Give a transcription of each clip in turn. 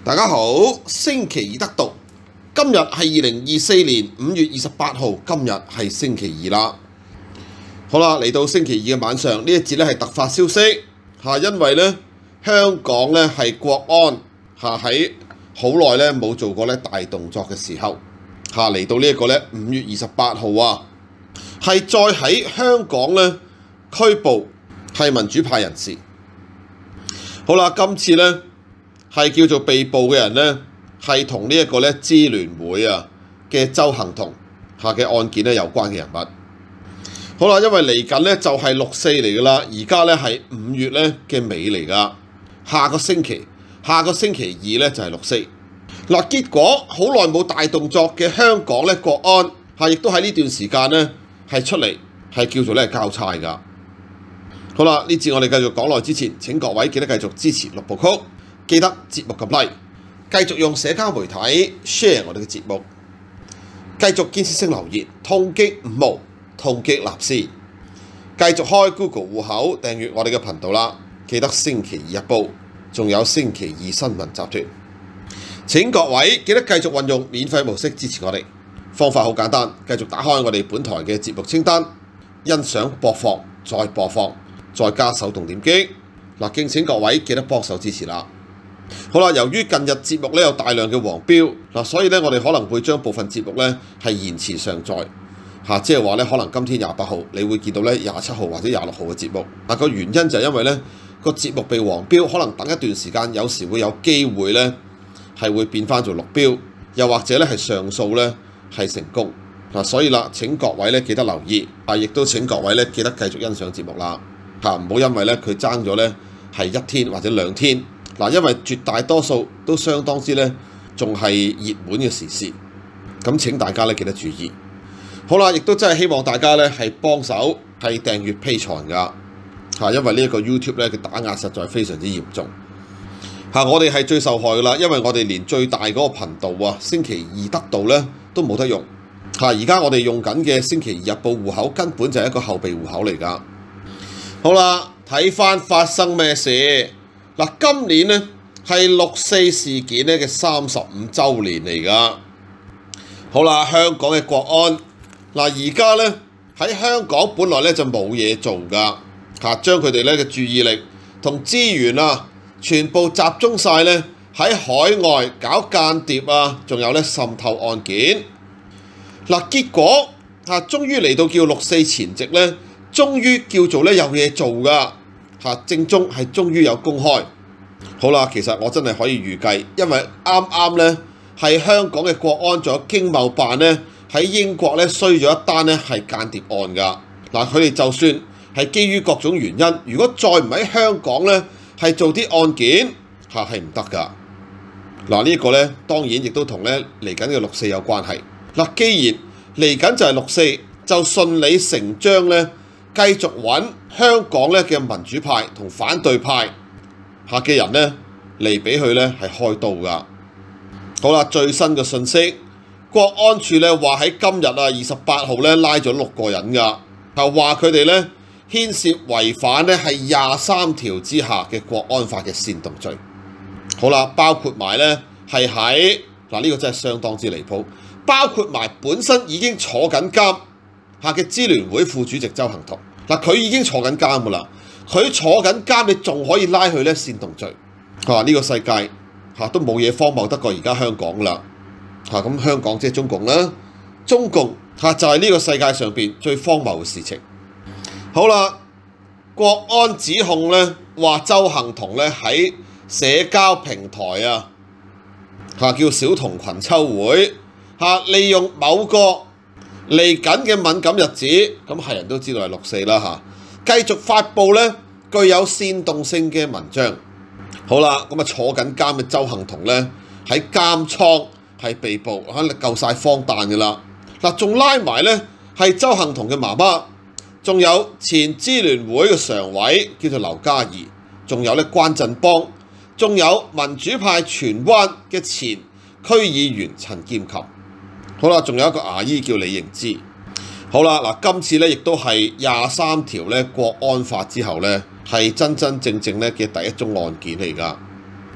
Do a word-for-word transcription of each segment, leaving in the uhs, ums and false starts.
大家好，星期二得讀，今日係二零二四年五月二十八號，今日係星期二啦。好啦，嚟到星期二嘅晚上，呢一節咧係突發消息嚇，因為咧香港咧係國安嚇喺好耐咧冇做過咧大動作嘅時候嚇，嚟到呢一個咧五月二十八號啊，係再喺香港咧拘捕係民主派人士。好啦，今次咧係叫做被捕嘅人咧，係同呢一個咧支聯會啊嘅鄒幸彤下嘅案件咧有關嘅人物。好啦，因為嚟緊咧就係六四嚟噶啦，而家咧係五月咧嘅尾嚟噶，下個星期下個星期二咧就係六四。嗱，結果好耐冇大動作嘅香港咧國安係亦都喺呢段時間咧係出嚟係叫做咧交差噶。好啦，呢次我哋繼續講落之前，請各位記得繼續支持六部曲。記得節目撳 like， 繼續用社交媒體 share 我哋嘅節目，繼續建設性留言，痛擊五毛，痛擊立斯，繼續開 Google 戶口訂閱我哋嘅頻道啦。記得星期二日報，仲有星期二新聞集團。請各位記得繼續運用免費模式支持我哋，方法好簡單，繼續打開我哋本台嘅節目清單，欣賞播放，再播放，再加手動點擊。嗱，敬請各位記得幫手支持啦。好啦，由於近日節目咧有大量嘅黃標嗱，所以咧我哋可能會將部分節目咧係延遲上載嚇，即係話咧可能今天廿八號你會見到咧廿七號或者廿六號嘅節目。嗱，個原因就係因為咧個節目被黃標，可能等一段時間，有時會有機會咧係會變翻做綠標，又或者咧係上訴咧係成功嗱，所以啦，請各位咧記得留意啊，亦都請各位咧記得繼續欣賞節目啦嚇，唔好因為咧佢爭咗咧係一天或者兩天。嗱，因為絕大多數都相當之咧，仲係熱門嘅時事，咁請大家咧記得注意。好啦，亦都真係希望大家咧係幫手係訂閱 Patreon 㗎嚇，因為呢一個 YouTube 咧嘅打壓實在非常之嚴重嚇，我哋係最受害㗎啦，因為我哋連最大嗰個頻道啊，星期二得到咧都冇得用嚇，而家我哋用緊嘅星期二日報戶口根本就係一個後備戶口嚟㗎。好啦，睇翻發生咩事。嗱，今年咧係六四事件咧嘅三十五週年嚟㗎。好啦，香港嘅國安嗱，而家咧喺香港本來咧就冇嘢做㗎嚇，將佢哋咧嘅注意力同資源啊，全部集中晒咧喺海外搞間諜啊，仲有咧滲透案件。嗱，結果嚇終於嚟到叫六四前夕咧，終於叫做咧有嘢做㗎。嚇，正宗係終於有公開。好啦，其實我真係可以預計，因為啱啱咧係香港嘅國安仲有經貿辦咧喺英國咧衰咗一單咧係間諜案㗎。嗱，佢哋就算係基於各種原因，如果再唔喺香港咧係做啲案件嚇係唔得㗎。嗱，呢一個咧當然亦都同咧嚟緊嘅六四有關係。嗱，既然嚟緊就係六四，就順理成章咧。繼續揾香港咧嘅民主派同反對派嚇嘅人咧嚟俾佢咧係開刀㗎。好啦，最新嘅信息，國安處咧話喺今日啊二十八號咧拉咗六個人㗎，係話佢哋咧牽涉違反咧係廿三條之下嘅國安法嘅煽動罪。好啦，包括埋咧係喺嗱呢個真係相當之離譜，包括埋本身已經坐緊監下嘅支聯會副主席鄒幸彤。嗱，佢已經坐緊監㗎啦，佢坐緊監，你仲可以拉佢咧煽動罪？佢話呢個世界嚇都冇嘢荒謬得過而家香港啦嚇，咁香港即係中共啦，中共嚇就係呢個世界上邊最荒謬嘅事情。好啦，國安指控咧話鄒幸彤咧喺社交平台啊嚇叫小童群秋會嚇，利用某個嚟緊嘅敏感日子，咁係人都知道係六四啦嚇，繼續發布咧具有煽動性嘅文章。好啦，咁啊坐緊監嘅鄒幸彤咧喺監倉係被捕，肯定夠晒荒誕㗎啦。嗱，仲拉埋咧係鄒幸彤嘅媽媽，仲有前支聯會嘅常委叫做劉嘉兒，仲有咧關震邦，仲有民主派荃灣嘅前區議員陳劍琴。好啦，仲有一個牙醫叫李盈芝。好啦，嗱，今次咧亦都係廿三條咧國安法之後咧，係真真正正咧嘅第一宗案件嚟㗎。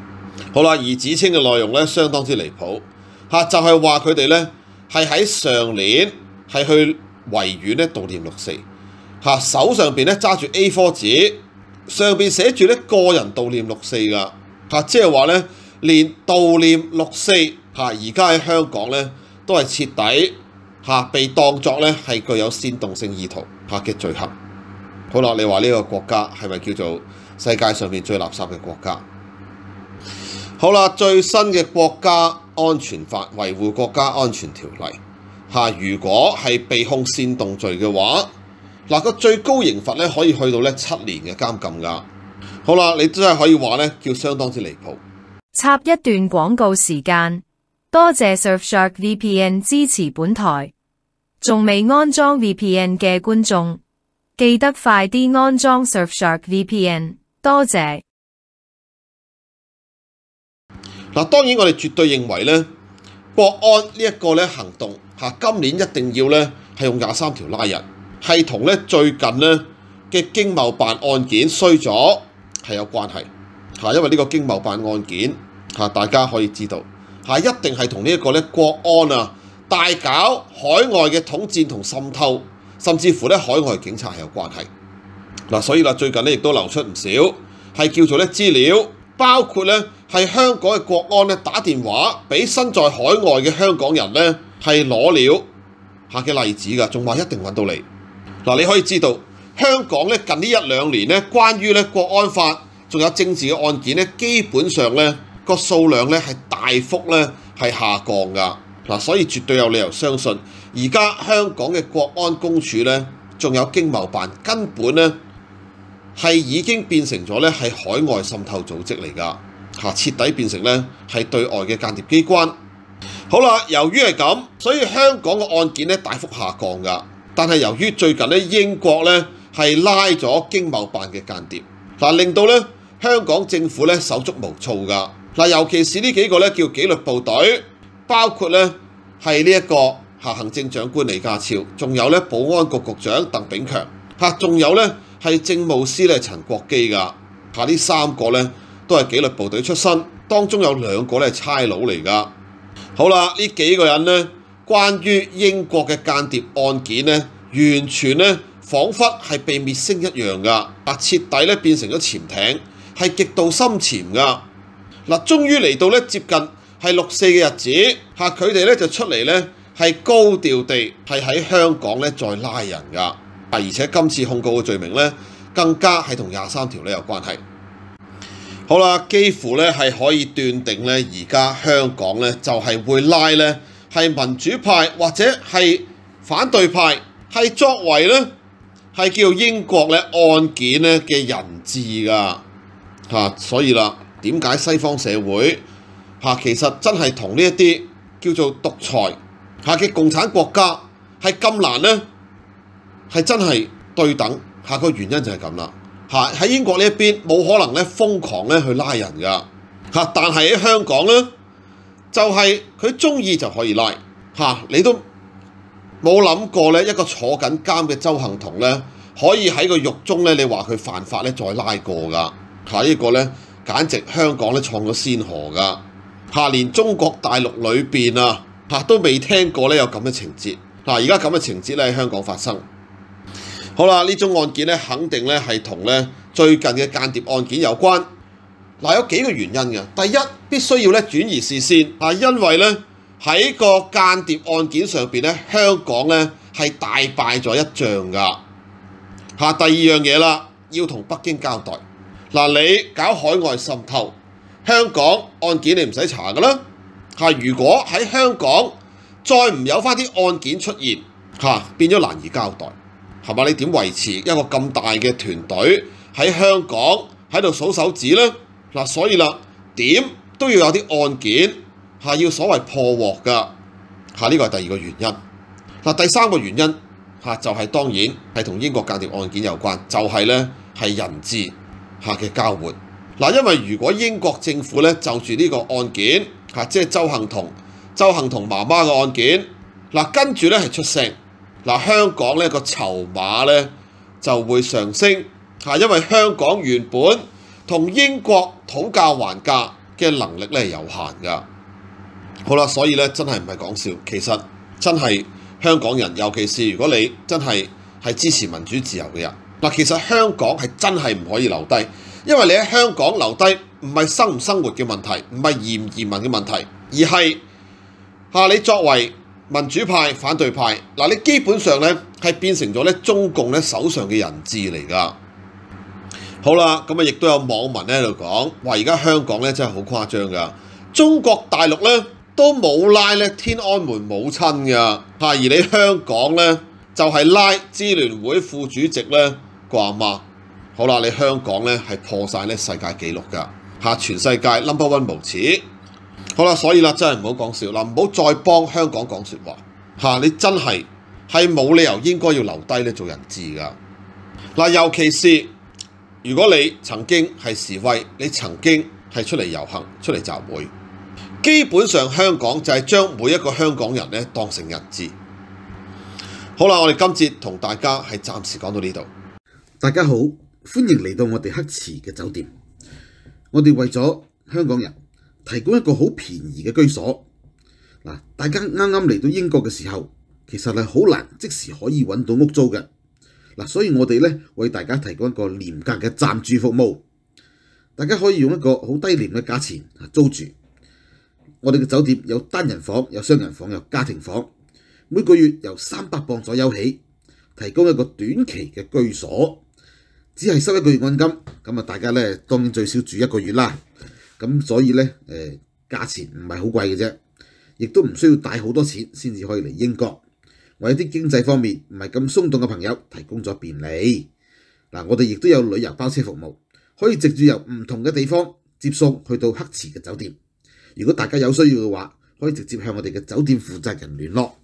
好啦，而指稱嘅內容咧相當之離譜嚇，就係話佢哋咧係喺上年係去維園咧悼念六四嚇，手上邊咧揸住 A 四 紙，上邊寫住咧個人悼念六四㗎嚇，即係話咧連悼念六四嚇而家喺香港咧都係徹底嚇被當作咧係具有煽動性意圖嚇嘅罪行。好啦，你話呢個國家係咪叫做世界上面最垃圾嘅國家？好啦，最新嘅國家安全法維護國家安全條例嚇，如果係被控煽動罪嘅話，嗱個最高刑罰咧可以去到咧七年嘅監禁㗎。好啦，你真係可以話咧叫相當之離譜。 插一段廣告時間，多謝 Surfshark V P N 支持本台。仲未安裝 V P N 嘅觀眾，記得快啲安裝 Surfshark V P N， 多謝。 嗱，當然我哋絕對認為咧，國安呢一個咧行動嚇，今年一定要咧係用廿三條拉人，係同咧最近咧嘅經貿辦案件衰咗係有關係嚇，因為呢個經貿辦案件嚇，大家可以知道嚇，一定係同呢一個咧國安啊大搞海外嘅統戰同滲透，甚至乎咧海外警察係有關係嗱，所以啦最近咧亦都流出唔少係叫做咧資料。包括咧係香港嘅國安咧打電話俾身在海外嘅香港人咧係攞料下嘅例子㗎，仲話一定揾到你嗱。你可以知道香港咧近呢一兩年咧關於咧國安法仲有政治嘅案件咧，基本上咧個數量咧係大幅咧係下降㗎嗱，所以絕對有理由相信而家香港嘅國安公署咧仲有經貿辦根本咧係已經變成咗咧係海外滲透組織嚟㗎嚇，徹底變成咧係對外嘅間諜機關。好啦，由於係咁，所以香港嘅案件咧大幅下降㗎。但係由於最近咧英國咧係拉咗經貿辦嘅間諜嗱，令到咧香港政府咧手足無措㗎嗱，尤其是呢幾個咧叫紀律部隊，包括咧係呢一個嚇行政長官李家超，仲有咧保安局局長鄧炳強嚇，仲有咧係政務司咧陳國基㗎嚇，呢三個咧都係紀律部隊出身，當中有兩個咧係差佬嚟㗎。好啦，呢幾個人咧，關於英國嘅間諜案件咧，完全咧彷彿係被滅聲一樣㗎，啊徹底咧變成咗潛艇，係極度深潛㗎。嗱，終於嚟到咧接近係六四嘅日子嚇，佢哋咧就出嚟咧係高調地係喺香港咧再拉人㗎，啊而且今次控告嘅罪名咧更加係同廿三條咧有關係。好啦，幾乎咧係可以斷定咧，而家香港咧就係會拉咧係民主派或者係反對派，係作為咧係叫英國咧案件咧嘅人質㗎嚇，所以啦，點解西方社會嚇其實真係同呢一啲叫做獨裁嚇嘅共產國家係咁難咧？係真係對等嚇，個原因就係咁啦嚇。喺英國呢一邊冇可能咧瘋狂咧去拉人㗎嚇，但係喺香港咧就係佢中意就可以拉嚇，你都冇諗過咧一個坐緊監嘅鄒幸彤咧可以喺個獄中咧你話佢犯法咧再拉過㗎嚇，呢個咧簡直香港咧創咗先河㗎嚇，連中國大陸裏邊啊嚇都未聽過咧有咁嘅情節嗱，而家咁嘅情節咧喺香港發生。好啦，呢宗案件咧肯定咧係同咧最近嘅間諜案件有關。嗱，有幾個原因嘅。第一，必須要咧轉移視線，啊，因為咧喺個間諜案件上邊咧，香港咧係大敗咗一仗㗎。嚇，第二樣嘢啦，要同北京交代。嗱，你搞海外滲透，香港案件你唔使查㗎啦。嚇，如果喺香港再唔有返啲案件出現，嚇變咗難以交代。係嘛？你點維持一個咁大嘅團隊喺香港喺度數手指咧？嗱，所以啦，點都要有啲案件係要所謂破獲㗎嚇，呢個係第二個原因。嗱，第三個原因嚇就係、是、當然係同英國間諜案件有關，就係咧係人質嚇嘅交換。嗱，因為如果英國政府咧就住呢個案件嚇，即係鄒幸彤、鄒幸彤媽媽嘅案件，嗱跟住咧係出聲。嗱，香港咧個籌碼咧就會上升嚇，因為香港原本同英國討價還價嘅能力咧係有限㗎。好啦，所以咧真係唔係講笑，其實真係香港人，尤其是如果你真係係支持民主自由嘅人，嗱，其實香港係真係唔可以留低，因為你喺香港留低唔係生唔生活嘅問題，唔係移唔移民嘅問題，而係嚇你作為民主派、反對派，嗱，你基本上咧係變成咗咧中共咧手上嘅人質嚟㗎。好啦，咁啊亦都有網民咧喺度講話，而家香港咧真係好誇張㗎，中國大陸咧都冇拉咧天安門母親㗎嚇，而你香港咧就係、是、拉支聯會副主席咧個阿媽。好啦，你香港咧係破晒咧世界紀錄㗎嚇，全世界 number one 無恥。好啦，所以啦，真係唔好講笑啦，唔好再幫香港講説話嚇，你真係係冇理由應該要留低咧做人質㗎嗱，尤其是如果你曾經係示威，你曾經係出嚟遊行、出嚟集會，基本上香港就係將每一個香港人咧當成人質。好啦，我哋今節同大家係暫時講到呢度。 大家好，歡迎嚟到我哋黑池嘅酒店。我哋為咗香港人提供一個好便宜嘅居所。嗱，大家啱啱嚟到英國嘅時候，其實係好難即時可以揾到屋租嘅。嗱，所以我哋咧為大家提供一個廉價嘅暫住服務，大家可以用一個好低廉嘅價錢租住。我哋嘅酒店有單人房、有雙人房、有家庭房，每個月由三百磅左右起，提供一個短期嘅居所，只係收一個月按金。咁啊，大家咧當然最少住一個月啦。咁所以咧，誒、呃、價錢唔係好貴嘅啫，亦都唔需要帶好多錢先至可以嚟英國。為啲經濟方面唔係咁鬆動嘅朋友提供咗便利。嗱，我哋亦都有旅遊包車服務，可以直接由唔同嘅地方接送去到黑池嘅酒店。如果大家有需要嘅話，可以直接向我哋嘅酒店負責人聯絡。